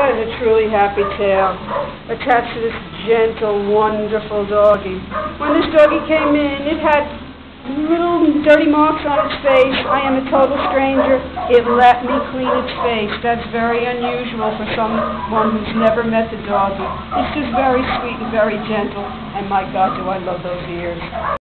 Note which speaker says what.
Speaker 1: That is a truly happy tale, attached to this gentle, wonderful doggie. When this doggie came in, it had little dirty marks on its face. I am a total stranger. It let me clean its face. That's very unusual for someone who's never met the doggie. It's just very sweet and very gentle, and my God, do I love those ears.